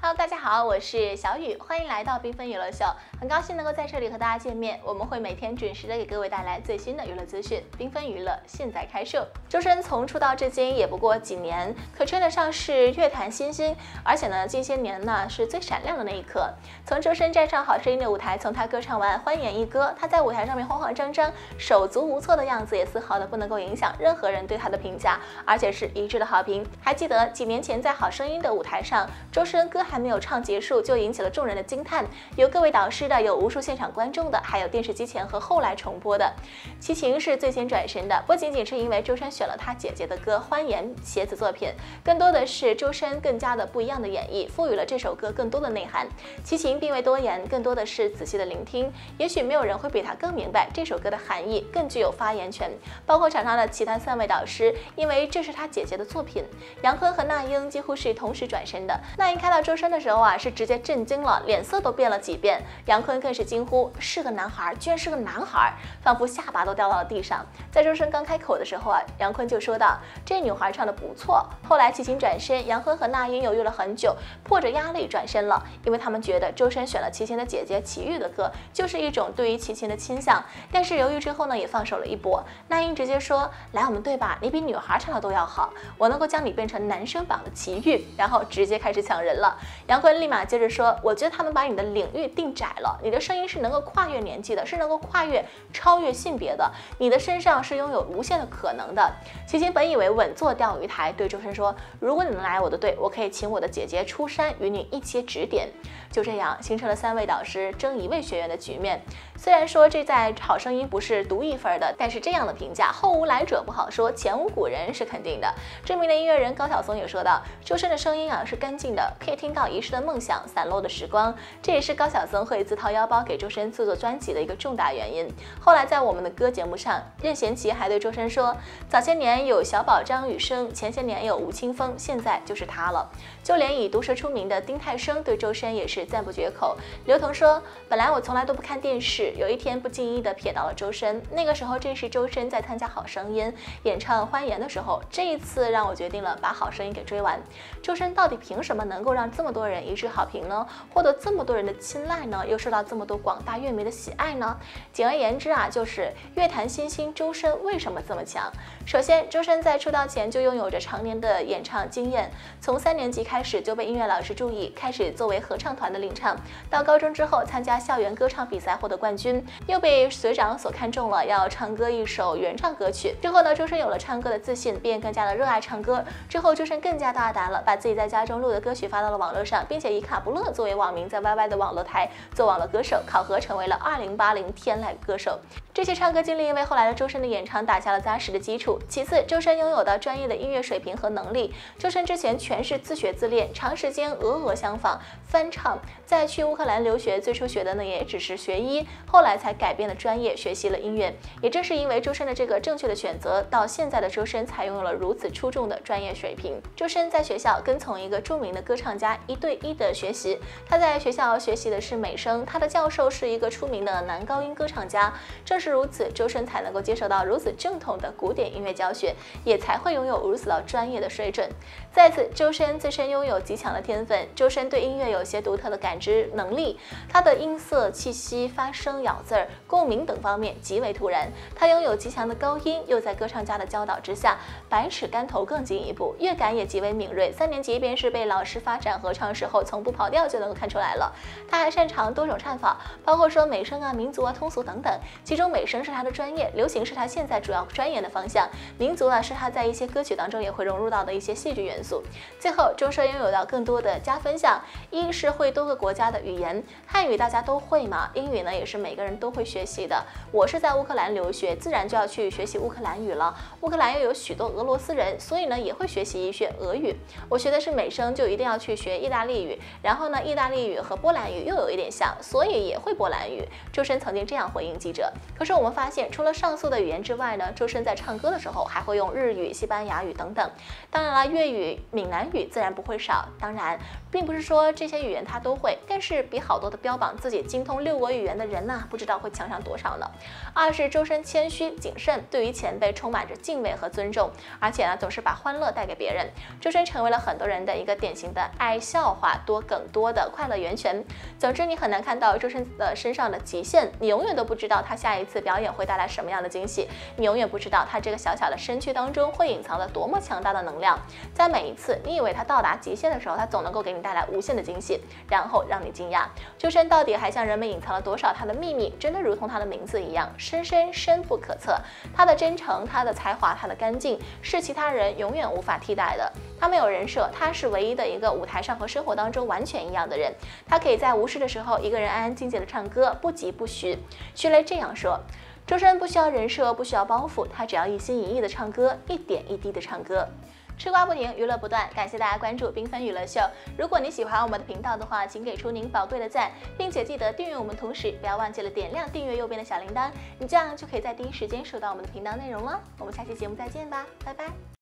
Hello， 大家好，我是小雨，欢迎来到缤纷娱乐秀，很高兴能够在这里和大家见面。我们会每天准时的给各位带来最新的娱乐资讯，缤纷娱乐现在开售。周深从出道至今也不过几年，可称得上是乐坛新星，而且呢，近些年呢是最闪亮的那一刻。从周深站上好声音的舞台，从他歌唱完欢颜一歌，他在舞台上面慌慌张张、手足无措的样子，也丝毫的不能够影响任何人对他的评价，而且是一致的好评。还记得几年前在好声音的舞台上，周深歌还没有唱结束，就引起了众人的惊叹，有各位导师的，有无数现场观众的，还有电视机前和后来重播的。齐秦是最先转身的，不仅仅是因为周深选了他姐姐的歌《欢颜》写子作品，更多的是周深更加的不一样的演绎，赋予了这首歌更多的内涵。齐秦并未多言，更多的是仔细的聆听，也许没有人会比他更明白这首歌的含义，更具有发言权。包括场上的其他3位导师，因为这是他姐姐的作品。杨坤和那英几乎是同时转身的，那英看到周深的时候是直接震惊了，脸色都变了几变。杨坤更是惊呼：“是个男孩，居然是个男孩！”仿佛下巴都掉到了地上。在周深刚开口的时候杨坤就说道：“这女孩唱得不错。”后来齐秦转身，杨坤和那英犹豫了很久，迫着压力转身了，因为他们觉得周深选了齐秦的姐姐齐豫的歌，就是一种对于齐秦的倾向。但是犹豫之后呢，也放手了一搏。那英直接说：“来，我们对吧？你比女孩唱的都要好，我能够将你变成男生榜的齐豫。”然后直接开始抢人了。杨坤立马接着说：“我觉得他们把你的领域定窄了，你的声音是能够跨越年纪的，是能够跨越超越性别的，你的身上是拥有无限的可能的。”齐秦本以为稳坐钓鱼台，对周深说：“如果你能来我的队，我可以请我的姐姐出山与你一起指点。”就这样形成了3位导师争1位学员的局面。虽然说这在好声音不是独一份的，但是这样的评价后无来者不好说，前无古人是肯定的。知名的音乐人高晓松也说到，周深的声音是干净的，可以听到遗失的梦想、散落的时光。这也是高晓松会自掏腰包给周深制作专辑的一个重大原因。后来在我们的歌节目上，任贤齐还对周深说：“早些年有小宝张雨生，前些年有吴青峰，现在就是他了。”就连以毒舌出名的丁太升对周深也是赞不绝口。刘同说：“本来我从来都不看电视，有一天不经意的瞥到了周深，那个时候正是周深在参加好声音演唱欢颜的时候，这一次让我决定了把好声音给追完。周深到底凭什么能够让这么多人一致好评呢？获得这么多人的青睐呢？又受到这么多广大乐迷的喜爱呢？简而言之就是乐坛新星周深为什么这么强？首先，周深在出道前就拥有着常年的演唱经验，从3年级开始就被音乐老师注意，开始作为合唱团的领唱，到高中之后参加校园歌唱比赛获得冠军，又被学长所看中了，要唱歌一首原创歌曲。之后呢，周深有了唱歌的自信，便更加的热爱唱歌。之后，周深更加大胆了，把自己在家中录的歌曲发到了网络上，并且以卡布勒作为网名，在 YY 的网络台做网络歌手，考核成为了2080天籁歌手。这些唱歌经历为后来的周深的演唱打下了扎实的基础。其次，周深拥有的专业的音乐水平和能力。周深之前全是自学自练，长时间俄相仿翻唱。在去乌克兰留学，最初学的呢也只是学医，后来才改变了专业，学习了音乐。也正是因为周深的这个正确的选择，到现在的周深才拥有了如此出众的专业水平。周深在学校跟从一个著名的歌唱家1对1的学习，他在学校学习的是美声，他的教授是一个出名的男高音歌唱家。正是如此，周深才能够接受到如此正统的古典音乐教学，也才会拥有如此专业的水准。再次，周深自身拥有极强的天分，周深对音乐有些独特的感知能力，他的音色、气息、发声、咬字、共鸣等方面极为突然。他拥有极强的高音，又在歌唱家的教导之下，百尺竿头更进一步，乐感也极为敏锐。3年级便是被老师发展合唱时候从不跑调就能够看出来了。他还擅长多种唱法，包括说美声民族通俗等等。其中美声是他的专业，流行是他现在主要钻研的方向，民族是他在一些歌曲当中也会融入到的一些戏剧元素。最后，周深拥有到更多的加分项，一是会多个国家的语言，汉语大家都会嘛，英语呢也是每个人都会学习的。我是在乌克兰留学，自然就要去学习乌克兰语了。乌克兰又有许多俄罗斯人，所以呢也会学习一些俄语。我学的是美声，就一定要去学意大利语，然后呢意大利语和波兰语又有一点像，所以也会波兰语。周深曾经这样回应记者。可是我们发现，除了上述的语言之外呢，周深在唱歌的时候时候还会用日语、西班牙语等等。当然了，粤语、闽南语自然不会少。当然，并不是说这些语言他都会，但是比好多的标榜自己精通6国语言的人呢，不知道会强上多少呢。二是周深谦虚谨慎，对于前辈充满着敬畏和尊重，而且呢总是把欢乐带给别人。周深成为了很多人的一个典型的爱笑话多梗多的快乐源泉。总之，你很难看到周深的身上的极限，你永远都不知道他下一次表演会带来什么样的惊喜，你永远不知道他这个小小的身躯当中会隐藏着多么强大的能量。在每一次你以为他到达极限的时候，他总能够给你带来无限的惊喜，然后让你惊讶。周深到底还向人们隐藏了多少他的秘密？真的如同他的名字一样，深深深不可测。他的真诚，他的才华，他的干净，是其他人永远无法替代的。他没有人设，他是唯一的一个舞台上和生活当中完全一样的人。他可以在无事的时候一个人安安静静的唱歌，不急不徐。徐雷这样说：周深不需要人设，不需要包袱，他只要一心一意的唱歌，一点一滴的唱歌。吃瓜不停，娱乐不断，感谢大家关注缤纷娱乐秀。如果你喜欢我们的频道的话，请给出您宝贵的赞，并且记得订阅我们，同时不要忘记了点亮订阅右边的小铃铛，你这样就可以在第一时间收到我们的频道内容了。我们下期节目再见吧，拜拜。